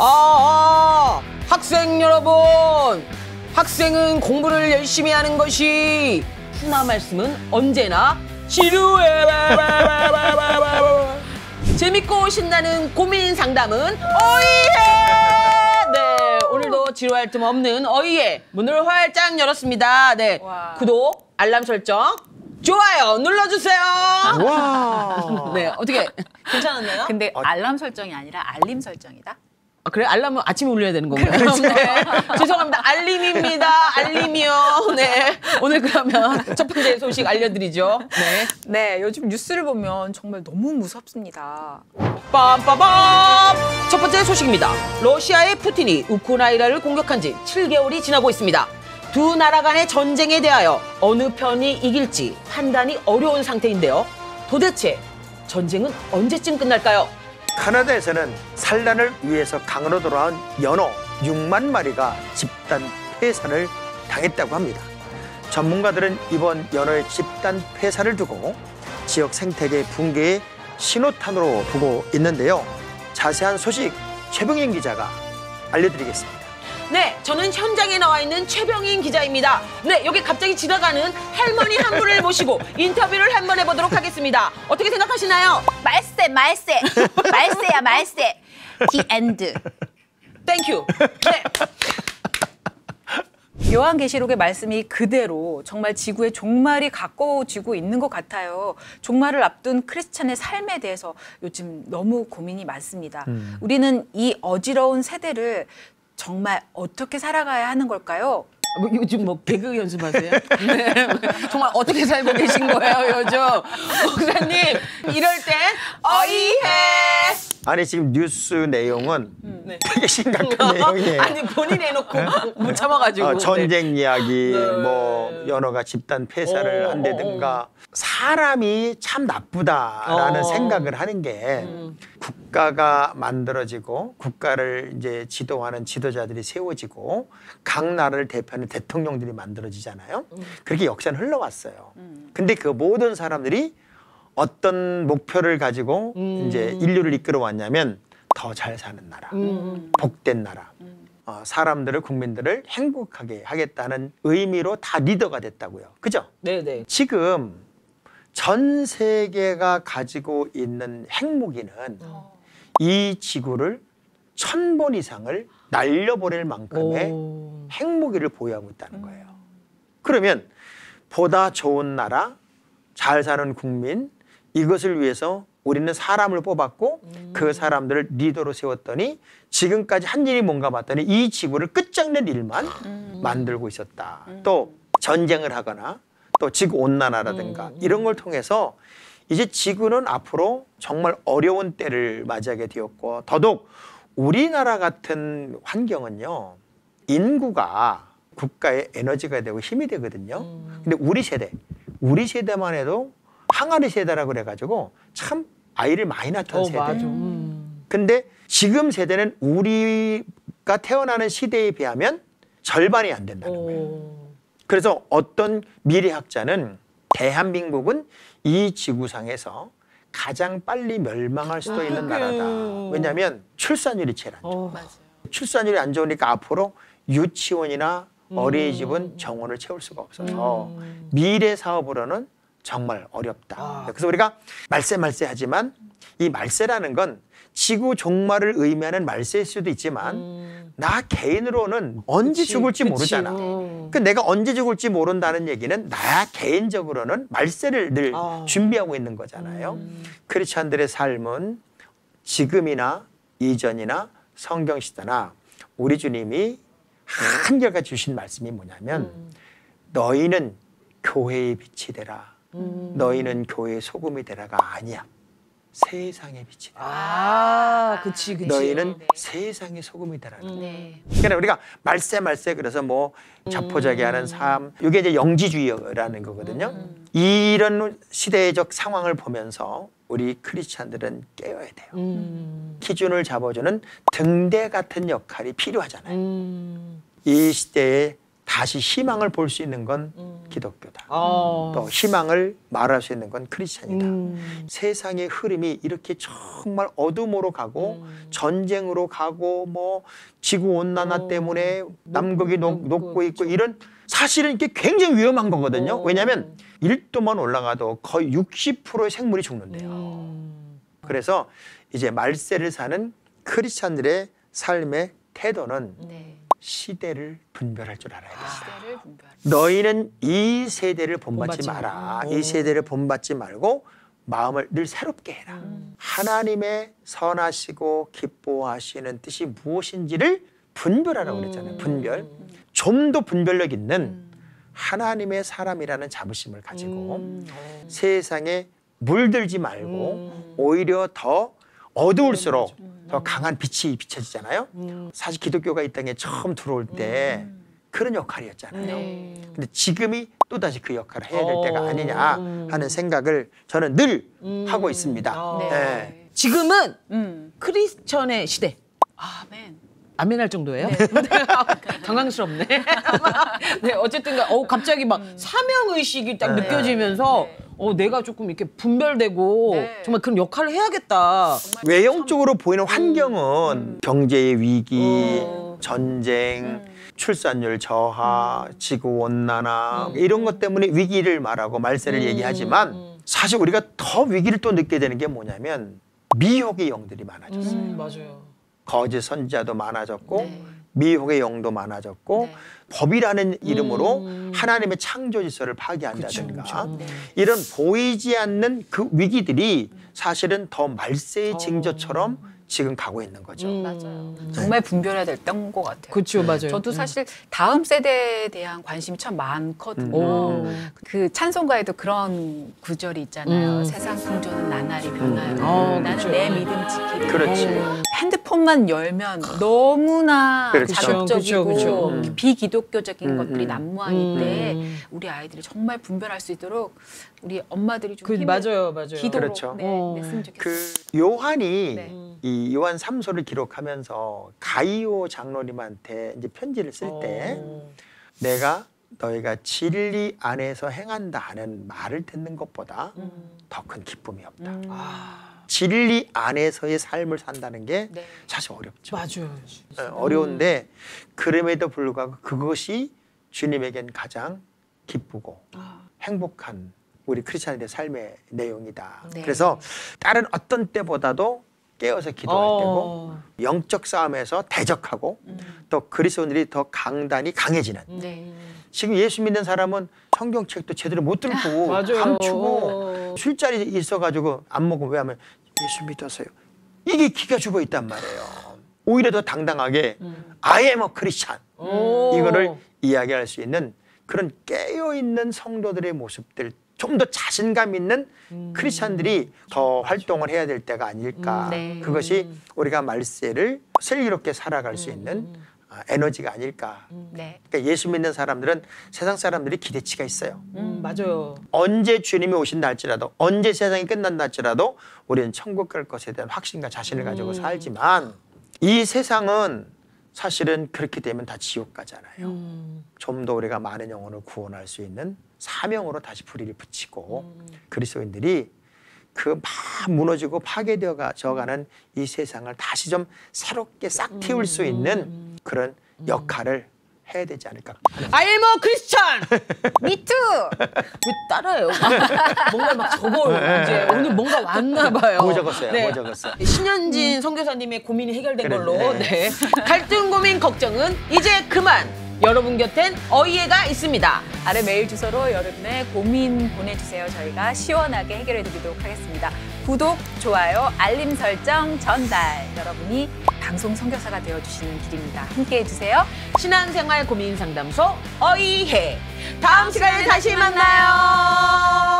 학생 여러분, 학생은 공부를 열심히 하는 것이 훈화 말씀은 언제나 지루해. 재밌고 신나는 고민 상담은 어이해. 네, 오늘도 지루할 틈 없는 어이해 문을 활짝 열었습니다. 네, 와. 구독, 알람 설정, 좋아요 눌러주세요. 와. 네, 어떻게 괜찮았나요? 근데 알람 설정이 아니라 알림 설정이다. 아, 그래? 알람은 아침에 울려야 되는 건가요? 네. 죄송합니다. 알림입니다. 알림이요. 네. 오늘 그러면 첫 번째 소식 알려드리죠. 네. 네, 요즘 뉴스를 보면 정말 너무 무섭습니다. 빰빠밤! 첫 번째 소식입니다. 러시아의 푸틴이 우크라이나를 공격한 지 7개월이 지나고 있습니다. 두 나라 간의 전쟁에 대하여 어느 편이 이길지 판단이 어려운 상태인데요. 도대체 전쟁은 언제쯤 끝날까요? 카나다에서는 산란을 위해서 강으로 돌아온 연어 6만 마리가 집단 폐산을 당했다고 합니다. 전문가들은 이번 연어의 집단 폐산을 두고 지역 생태계 붕괴의 신호탄으로 보고 있는데요. 자세한 소식 최병인 기자가 알려드리겠습니다. 네, 저는 현장에 나와 있는 최병인 기자입니다. 네, 여기 갑자기 지나가는 할머니 한 분을 모시고 인터뷰를 한번 해보도록 하겠습니다. 어떻게 생각하시나요? 말세, 말세. 말세야, 말세. The end. 땡큐. 네. 요한계시록의 말씀이 그대로 정말 지구의 종말이 가까워지고 있는 것 같아요. 종말을 앞둔 크리스찬의 삶에 대해서 요즘 너무 고민이 많습니다. 우리는 이 어지러운 세대를 정말 어떻게 살아가야 하는 걸까요? 뭐 요즘 뭐 개그 연습하세요? 네. 정말 어떻게 살고 계신 거예요, 요즘? 목사님, 이럴 땐 어이해. 아니 지금 뉴스 내용은 네. 되게 심각한 내용이에요. 아니, 본인 해놓고 못 참아가지고. 전쟁 이야기, 네. 뭐 연어가 집단 폐사를 한다든가 사람이 참 나쁘다라는 생각을 하는 게 국가가 만들어지고 국가를 이제 지도하는 지도자들이 세워지고 각 나라를 대표하는 대통령들이 만들어지잖아요. 그렇게 역사는 흘러왔어요. 근데 그 모든 사람들이 어떤 목표를 가지고 이제 인류를 이끌어 왔냐면 더 잘 사는 나라, 복된 나라, 사람들을 국민들을 행복하게 하겠다는 의미로 다 리더가 됐다고요. 그죠? 네네. 지금 전 세계가 가지고 있는 핵무기는 이 지구를 1000번 이상을 날려버릴 만큼의 핵무기를 보유하고 있다는 거예요. 그러면 보다 좋은 나라, 잘 사는 국민, 이것을 위해서 우리는 사람을 뽑았고 그 사람들을 리더로 세웠더니 지금까지 한 일이 뭔가 봤더니 이 지구를 끝장낼 일만 만들고 있었다. 또 전쟁을 하거나 또 지구온난화라든가 이런 걸 통해서 이제 지구는 앞으로 정말 어려운 때를 맞이하게 되었고 더더욱 우리나라 같은 환경은요. 인구가 국가의 에너지가 되고 힘이 되거든요. 근데 우리 세대만 해도 항아리 세대라고 그래가지고 참 아이를 많이 낳던 세대. 맞아. 근데 지금 세대는 우리가 태어나는 시대에 비하면 절반이 안 된다는 거예요. 그래서 어떤 미래학자는 대한민국은 이 지구상에서 가장 빨리 멸망할 수도 있는 나라다. 왜냐하면 출산율이 제일 안 좋아. 맞아요. 출산율이 안 좋으니까 앞으로 유치원이나 어린이집은 정원을 채울 수가 없어서 미래 사업으로는 정말 어렵다. 그래서 우리가 말세 하지만 이 말세라는 건 지구 종말을 의미하는 말세일 수도 있지만 나 개인으로는 언제 죽을지 모르잖아. 그 내가 언제 죽을지 모른다는 얘기는 나 개인적으로는 말세를 늘 준비하고 있는 거잖아요. 크리스찬들의 삶은 지금이나 이전이나 성경시대나 우리 주님이 한결같이 주신 말씀이 뭐냐면 너희는 교회의 빛이 되라. 너희는 교회의 소금이 되라가 아니야. 세상의 빛이 되라. 그치. 너희는 세상의 소금이 되라는 거야. 그러니까 우리가 말세 그래서 뭐 자포자기하는 삶, 이게 이제 영지주의라는 거거든요. 이런 시대적 상황을 보면서 우리 크리스찬들은 깨어야 돼요. 기준을 잡아주는 등대 같은 역할이 필요하잖아요. 이 시대에 다시 희망을 볼 수 있는 건 기독교다. 어. 또 희망을 말할 수 있는 건 크리스찬이다. 세상의 흐름이 이렇게 정말 어둠으로 가고 전쟁으로 가고 뭐 지구 온난화 때문에 남극이 녹고 있고 이런 사실은 이게 굉장히 위험한 거거든요. 왜냐하면 1도만 올라가도 거의 60%의 생물이 죽는데요. 그래서 이제 말세를 사는 크리스찬들의 삶의 태도는 네. 시대를 분별할 줄 알아야 된다. 시대를 분별. 너희는 이 세대를 본받지 본받지 마라. 마. 이 세대를 본받지 말고 마음을 늘 새롭게 해라. 하나님의 선하시고 기뻐하시는 뜻이 무엇인지를 분별하라고 그랬잖아요. 분별. 좀 더 분별력 있는 하나님의 사람이라는 자부심을 가지고 세상에 물들지 말고 오히려 더 어두울수록 더 강한 빛이 비춰지잖아요. 사실 기독교가 이 땅에 처음 들어올 때 그런 역할이었잖아요. 근데 지금이 또다시 그 역할을 해야 될 때가 아니냐 하는 생각을 저는 늘 하고 있습니다. 네. 네. 지금은 크리스천의 시대. 아멘. 아멘할 정도예요? 네. 당황스럽네. 네, 어쨌든 갑자기 막 사명 의식이 딱 느껴지면서 내가 조금 이렇게 분별되고 네. 정말 그런 역할을 해야겠다. 외형적으로 보이는 환경은 경제의 위기, 전쟁, 출산율 저하, 지구 온난화 이런 것 때문에 위기를 말하고 말세를 얘기하지만 사실 우리가 더 위기를 또 느끼게 되는 게 뭐냐면 미혹의 영들이 많아졌어요. 맞아요. 거짓 선지자도 많아졌고 네. 미혹의 영도 많아졌고 네. 법이라는 이름으로 하나님의 창조 질서를 파괴한다든가 그쵸. 네. 이런 보이지 않는 그 위기들이 사실은 더 말세의 징조처럼 지금 가고 있는 거죠. 맞아요. 정말 분별해야 될 때인 것 같아요. 그렇죠, 맞아요. 저도 사실 다음 세대에 대한 관심이 참 많거든요. 오. 그 찬송가에도 그런 구절이 있잖아요. 세상 풍조는 나날이 변하여 나는 그쵸. 내 믿음 지키리. 그렇지. 핸드폰만 열면 너무나 그렇죠. 자극적이고 그쵸. 비기독교적인 것들이 난무하기 때문에 우리 아이들이 정말 분별할 수 있도록 우리 엄마들이 좀 힘을 맞아요. 기도로 그렇죠. 냈으면 좋겠어요. 그 요한이 네. 이 요한 3서를 기록하면서 가이오 장로님한테 이제 편지를 쓸 때 내가 너희가 진리 안에서 행한다 하는 말을 듣는 것보다 더 큰 기쁨이 없다. 진리 안에서의 삶을 산다는 게 네. 사실 어렵죠. 맞아요. 어려운데 그럼에도 불구하고 그것이 주님에겐 가장 기쁘고 행복한 우리 크리스찬들의 삶의 내용이다. 네. 그래서 다른 어떤 때보다도 깨어서 기도할 때고 영적 싸움에서 대적하고 또 그리스도인들이 더 강단이 강해지는. 네. 지금 예수 믿는 사람은 성경책도 제대로 못 들고 맞아요. 감추고 술자리 있어가지고 안 먹으면 왜 하면 예수 믿어서요. 이게 기가 죽어 있단 말이에요. 오히려 더 당당하게 I am a Christian 이거를 이야기할 수 있는 그런 깨어있는 성도들의 모습들 좀 더 자신감 있는 크리스찬들이 더 활동을 해야 될 때가 아닐까. 네. 그것이 우리가 말세를 슬기롭게 살아갈 수 있는 에너지가 아닐까. 네. 그러니까 예수 믿는 사람들은 세상 사람들이 기대치가 있어요. 맞아요. 언제 주님이 오신다 할지라도 언제 세상이 끝난다 할지라도 우리는 천국 갈 것에 대한 확신과 자신을 가지고 살지만 이 세상은 사실은 그렇게 되면 다 지옥 가잖아요. 좀 더 우리가 많은 영혼을 구원할 수 있는 사명으로 다시 불의를 붙이고 그리스도인들이 그 막 무너지고 파괴되어 가는 이 세상을 다시 좀 새롭게 싹 틔울 수 있는 그런 역할을 해야 되지 않을까. 알머 크리스찬! 미투! 왜 따라해요? 뭔가 막 적어요. 이제 오늘 뭔가 왔나 봐요. 뭐 적었어요? 뭐 적었어요? 신현진 선교사님의 고민이 해결된 그래, 걸로. 네. 네. 갈등 고민 걱정은 이제 그만. 여러분 곁엔 어이해가 있습니다. 아래 메일 주소로 여러분의 고민 보내주세요. 저희가 시원하게 해결해 드리도록 하겠습니다. 구독, 좋아요, 알림 설정, 전달. 여러분이 방송 선교사가 되어주시는 길입니다. 함께해 주세요. 신앙생활 고민 상담소 어이해. 다음 시간에 다시 만나요.